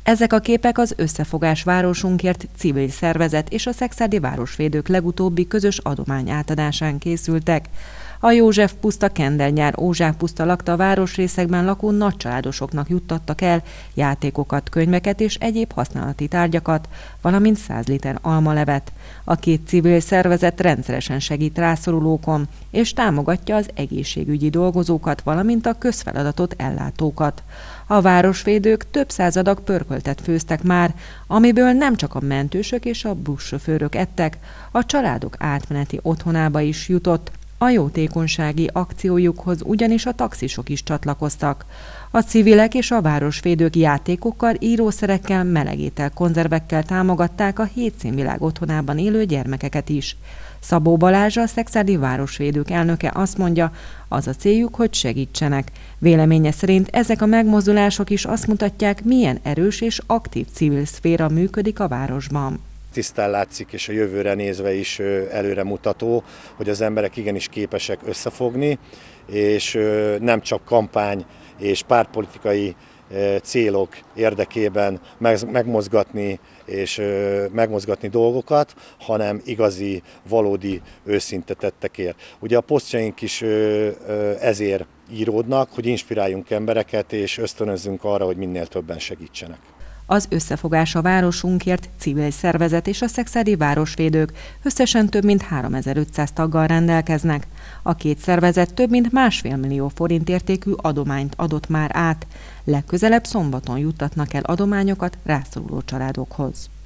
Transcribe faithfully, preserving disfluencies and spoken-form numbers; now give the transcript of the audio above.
Ezek a képek az Összefogás Városunkért civil szervezet és a Szekszárdi Városvédők legutóbbi közös adomány átadásán készültek. A József puszta, Kendelnyár, Ózsák puszta lakta városrészekben lakó nagycsaládosoknak juttattak el játékokat, könyveket és egyéb használati tárgyakat, valamint száz liter almalevet. A két civil szervezet rendszeresen segít rászorulókon, és támogatja az egészségügyi dolgozókat, valamint a közfeladatot ellátókat. A városvédők több száz adag pörköltet főztek már, amiből nem csak a mentősök és a buszsofőrök ettek, a családok átmeneti otthonába is jutott. A jótékonysági akciójukhoz ugyanis a taxisok is csatlakoztak. A civilek és a városvédők játékokkal, írószerekkel, melegétel, konzervekkel támogatták a Hétszínvilág otthonában élő gyermekeket is. Szabó Balázs, a Szekszárdi Városvédők elnöke azt mondja, az a céljuk, hogy segítsenek. Véleménye szerint ezek a megmozdulások is azt mutatják, milyen erős és aktív civil szféra működik a városban. Tisztán látszik, és a jövőre nézve is előremutató, hogy az emberek igenis képesek összefogni, és nem csak kampány és pártpolitikai célok érdekében megmozgatni és megmozgatni dolgokat, hanem igazi, valódi, őszinte tettekért. Ugye a posztjaink is ezért íródnak, hogy inspiráljunk embereket, és ösztönözzünk arra, hogy minél többen segítsenek. Az Összefogás a Városunkért civil szervezet és a Szekszárdi Városvédők összesen több mint háromezer-ötszáz taggal rendelkeznek. A két szervezet több mint másfél millió forint értékű adományt adott már át. Legközelebb szombaton juttatnak el adományokat rászoruló családokhoz.